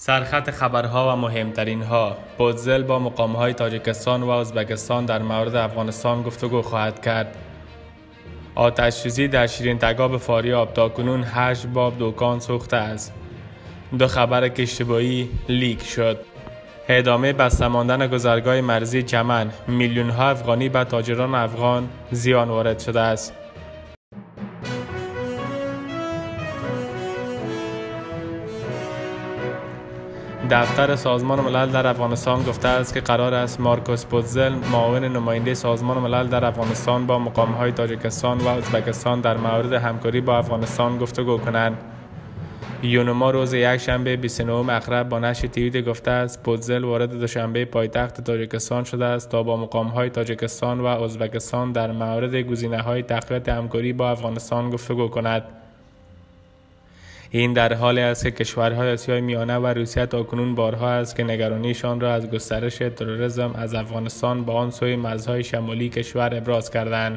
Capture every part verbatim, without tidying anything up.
سرخط خبرها و مهمترین ها: بوتزل با مقامهای تاجیکستان و ازبکستان در مورد افغانستان گفتگو خواهد کرد. آتش‌سوزی در شیرین تگاب فاریاب، تاکنون هشت باب دکان سوخته است. دو خبر اشتباهی لیک شد. ادامه بسته ماندن گذرگاه مرزی چمن، میلیون ها افغانی به تاجران افغان زیان وارد شده است. دفتر سازمان ملل در افغانستان گفته است که قرار است مارکوس بوتزل، معاون نماینده سازمان ملل در افغانستان، با مقام‌های تاجیکستان و ازبکستان در مورد همکاری با افغانستان گفتگو کنند. یونما روز یکشنبه بیست و نهم اکتبر با نشر توییت گفته است بوتزل وارد دوشنبه پایتخت تاجیکستان شده است تا با مقام‌های تاجیکستان و ازبکستان در مورد گزینه‌های تقویت همکاری با افغانستان گفتگو کند. این در حالی است که کشورهای آسیای میانه و روسیه تاکنون بارها است که نگرانیشان را از گسترش تروریسم از افغانستان با آن سوی مرزهای شمالی کشور ابراز کردند.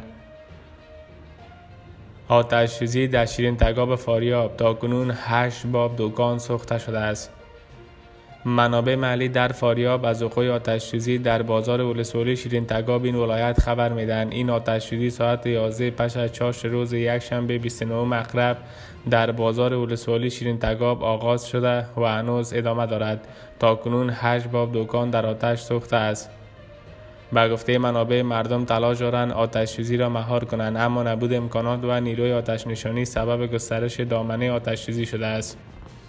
آتش‌سوزی در شیرین تگاب فاریاب، تاکنون هشت باب دکان سوخته شده است. منابع محلی در فاریاب از وقوع آتش‌سوزی در بازار ولسوالی شیرین تگاب این ولایت خبر میدهند. این آتش‌سوزی ساعت یازده پس از چاشت روز یکشنبه بیست و نهم اکتبر در بازار ولسوالی شیرین تگاب آغاز شده و هنوز ادامه دارد. تاکنون هشت باب دکان در آتش سوخته است. به گفته منابع، مردم تلاش دارند آتش‌سوزی را مهار کنند، اما نبود امکانات و نیروی آتش نشانی سبب گسترش دامنه آتش‌سوزی شده است.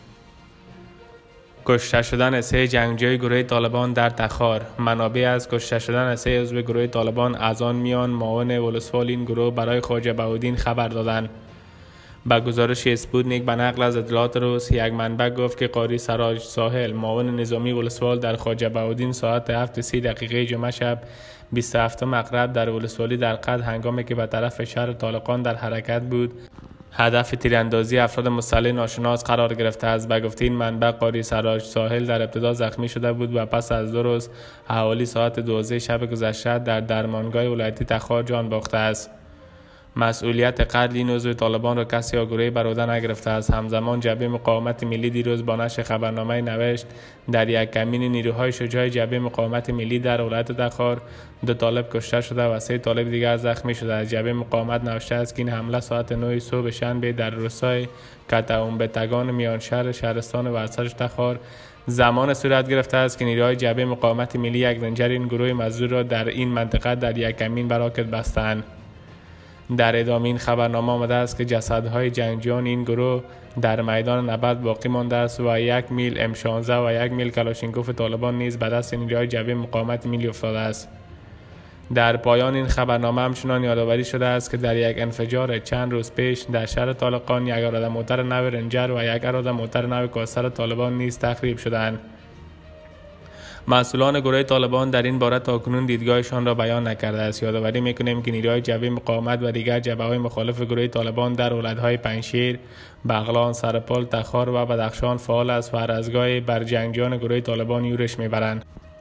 کشته شدن سه جنگجوی گروه طالبان در تخار. منابع از کشته شدن سه عضو گروه طالبان از آن میان معاون ولسوال این گروه برای خواجه بهاءالدین خبر دادند. با گزارش اسپوتنیک به نقل از اطلاعات روس، یک منبع گفت که قاری سراج ساحل، معاون نظامی ولسوال در خواجه بهاءالدین، ساعت هفت و سی دقیقه جمعه شب بیست و هفتم اکتبر در ولسوالی در قد هنگامی که به طرف شهر طالقان در حرکت بود، هدف تیراندازی افراد مسلح ناشناس قرار گرفته است. به گفته این منبع، قاری سراج ساحل در ابتدا زخمی شده بود و پس از دو روز حوالی ساعت دوازده شب گذشته در درمانگاه ولایتی تخار جان باخته است. مسئولیت قتل این عضو طالبان را کسی یا گروهی بر عهده نگرفته است. همزمان جبهه مقاومت ملی دیروز با نشر خبرنامه نوشت در یک کمین نیروهای شجاع جبهه مقاومت ملی در ولایت تخار دو طالب کشته شده و سه طالب دیگر زخمی شده است. جبهه مقاومت نوشته است که این حمله ساعت نه صبح شنبه در روستای کتاومبتگان میان شهر شهرستان ورسج تخار زمان صورت گرفته است که نیروهای جبهه مقاومت ملی یک رنجر این گروه مزدور را در این منطقه در یک کمین به راکت بستند. در ادامه این خبرنامه آمده است که جسدهای جنگجویان این گروه در میدان نبرد باقی مانده است و یک میل ام شانزده و یک میل کلاشینکوف طالبان نیز به دست نیروهای جبهه مقاومت ملی افتاده است. در پایان این خبرنامه همچنان یادآوری شده است که در یک انفجار چند روز پیش در شهر طالقان یک اراده موتر نو رنجر و یک اراده موتر نو کوثر طالبان نیز تخریب شدند. مسئولان گروه طالبان در این باره تاکنون دیدگاهشان را بیان نکرده است. یادآوری می‌کنیم که نیروهای جبهه مقاومت و دیگر جبهه‌های مخالف گروه طالبان در ولایت‌های پنجشیر، بغلان، سرپل، تخار و بدخشان فعال است و هر از گاهی بر جنگجویان گروه طالبان یورش می‌برند.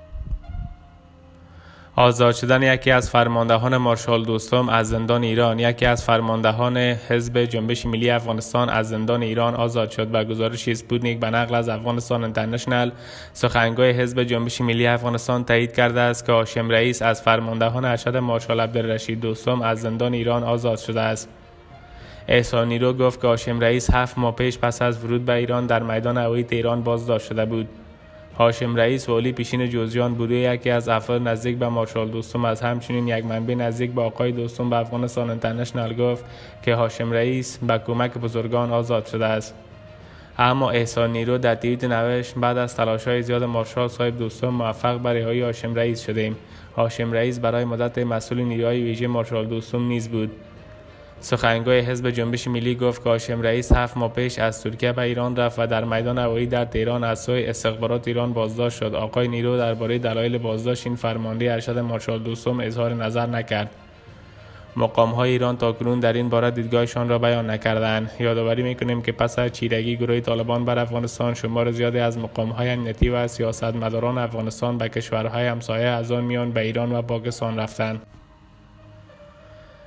آزاد شدن یکی از فرماندهان مارشال دوستم از زندان ایران. یکی از فرماندهان حزب جنبش ملی افغانستان از زندان ایران آزاد شد. به گزارش اسپوتنیک به نقل از افغانستان اینترنشنال، سخنگوی حزب جنبش ملی افغانستان تایید کرده است که هاشم رئیس از فرماندهان ارشد مارشال عبدالرشید دوستم از زندان ایران آزاد شده است. احسان نیرو گفت که هاشم رئیس هفت ماه پیش پس از ورود به ایران در میدان هوایی تهران بازداشت شده بود. هاشم رئیس والی پیشین جوزجان بوده یکی از افراد نزدیک به مارشال دوستم از همچنین یک منبع نزدیک به آقای دوستم به افغانستان اینترنشنال گفت که هاشم رئیس به کمک بزرگان آزاد شده است. اما احسان نیرو در توییت نوشت بعد از تلاش‌های زیاد مارشال صاحب دوستم موفق به رهایی هاشم رئیس شدیم. هاشم رئیس برای مدت مسئول نیروهای ویژه مارشال دوستم نیز بود. سخنگوی حزب جنبش ملی گفت که هاشم رئیس هفت ماه پیش از ترکیه به ایران رفت و در میدان هوایی در تهران از سوی استخبارات ایران بازداشت شد. آقای نیرو درباره دلایل بازداشت این فرمانده ارشد مارشال دوستم اظهار نظر نکرد. مقام‌های ایران تاکنون در این باره دیدگاهشان را بیان نکردند. یادآوری می‌کنیم که پس از چیرگی گروه طالبان بر افغانستان، شمار زیادی از مقام‌های امنیتی و سیاستمداران افغانستان به کشورهای همسایه از آن میان به ایران و پاکستان رفتند.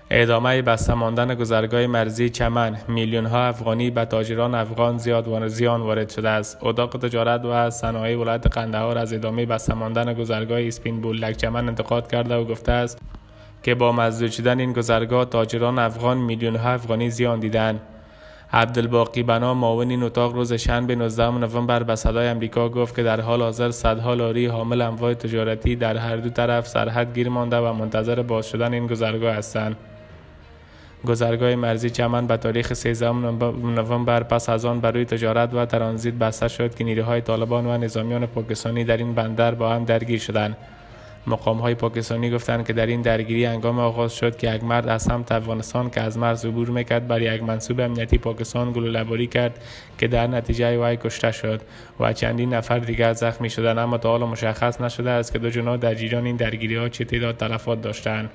ادامه بسته ماندن گذرگاه مرزی چمن، میلیون ها افغانی به تاجران افغان زیاد و زیان وارد شده است. اتاق تجارت و صنایع ولایت قندهار از ادامه بسته ماندن گذرگاه اسپین بولک چمن انتقاد کرده و گفته است که با مسدود شدن این گذرگاه تاجران افغان میلیون ها افغانی زیان دیدند. عبدالباقی بنا، معاون این اتاق، روز شنبه نوزدهم نوامبر به صدای امریکا گفت که در حال حاضر صدها لاری حامل اموال تجارتی در هر دو طرف سرحد گیر مانده و منتظر باز شدن این گذرگاه هستند. گذرگاه مرزی چمن به تاریخ سیزدهم نوامبر پس از آن برای تجارت و ترانزیت بسته شد که نیروهای طالبان و نظامیان پاکستانی در این بندر با هم درگیر شدند. مقام‌های پاکستانی گفتند که در این درگیری هنگام آغاز شد که یک مرد از سمت افغانستان که از مرز عبور میکرد بر یک منصوب امنیتی پاکستان گلوله‌باری کرد که در نتیجه وی کشته شد و چندین نفر دیگر زخمی شدند، اما تا حالا مشخص نشده است که دو جناح در جریان این درگیری‌ها چه تعداد تلفات داشتند.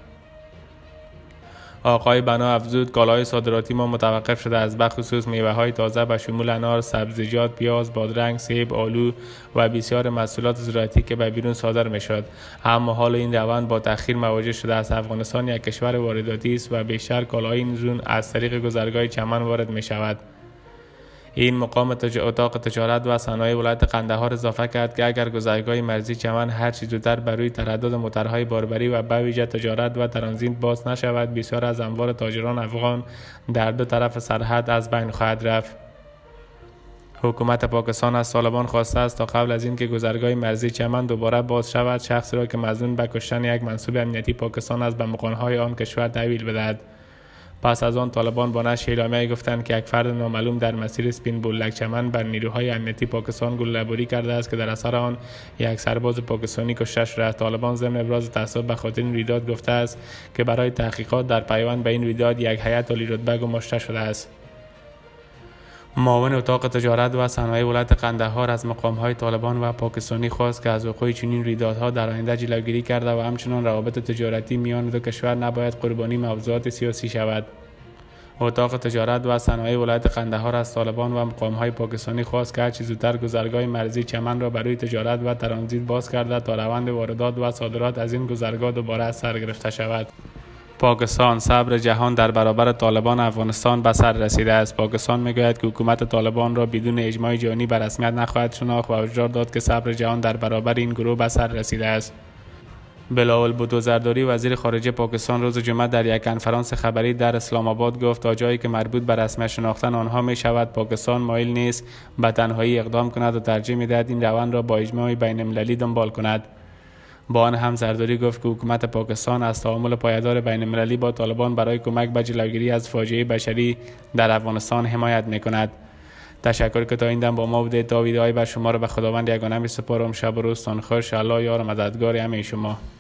آقای بنا افزود کالای صادراتی ما متوقف شده است، به خصوص میوه‌های تازه به شمول انار، سبزیجات، پیاز، بادرنگ، سیب، آلو و بسیار محصولات زراعتی که به بیرون صادر می‌شد. اما حال این روند با تأخیر مواجه شده است. افغانستان یک کشور وارداتی است و بیشتر کالای این زون از طریق گذرگاه چمن وارد می‌شود. این مقام تج... اتاق تجارت و صنایع ولایت قندهار اضافه کرد که اگر گذرگاه مرزی چمن هر چه زودتر برای تردد موتورهای باربری و به ویژه تجارت و ترانزیت باز نشود، بسیار از اموال تاجران افغان در دو طرف سرحد از بین خواهد رفت. حکومت پاکستان از طالبان خواسته است تا قبل از اینکه گذرگاه مرزی چمن دوباره باز شود، شخصی را که مظنون به کشتن یک منصوب امنیتی پاکستان است به مکان‌های آن کشور تحویل بدهد. پس از آن طالبان با نشر اعلامیه گفتند که یک فرد نامعلوم در مسیر اسپین بولک چمن بر نیروهای امنیتی پاکستان گلوله‌باری کرده است که در اثر آن یک سرباز پاکستانی کشته شده است. طالبان ضمن ابراز تأسف به خاطر این رویداد گفته است که برای تحقیقات در پیوند به این رویداد یک هیئت عالی‌رتبه گماشته شده است. معاون اتاق تجارت و صنایع ولایت قندهار از مقام‌های طالبان و پاکستانی خواست که از وقوع چنین رویدادها در آینده جلوگیری کرده و همچنین روابط تجارتی میان دو کشور نباید قربانی موضوعات سیاسی شود. اتاق تجارت و صنایع ولایت قندهار از طالبان و مقام‌های پاکستانی خواست که هر چه زودتر گذرگاه مرزی چمن را برای تجارت و ترانزیت باز کرده تا روند واردات و صادرات از این گذرگاه دوباره سر گرفته شود. پاکستان: صبر جهان در برابر طالبان افغانستان به سر رسیده است. پاکستان میگوید که حکومت طالبان را بدون اجماع جهانی به رسمیت نخواهد شناخت و هشدار داد که صبر جهان در برابر این گروه به سر رسیده است. بلاول بھٹو زرداری وزیر خارجه پاکستان روز جمعه در یک کنفرانس خبری در اسلام آباد گفت تا جایی که مربوط به رسمیت شناختن آنها می شود، پاکستان مایل نیست به تنهایی اقدام کند و ترجیح می‌دهد این روند را با اجماع بین المللی دنبال کند. با آن هم زرداری گفت که حکومت پاکستان از تعامل پایدار بین المللی با طالبان برای کمک به جلوگیری از فاجعه بشری در افغانستان حمایت می‌کند. تشکر که تا این دم با ما بودید. تا ویدیوهای بر شما را به خداوند یگانه می‌سپارم. شب و روزتان خوش. الله یار و مددگار همه شما.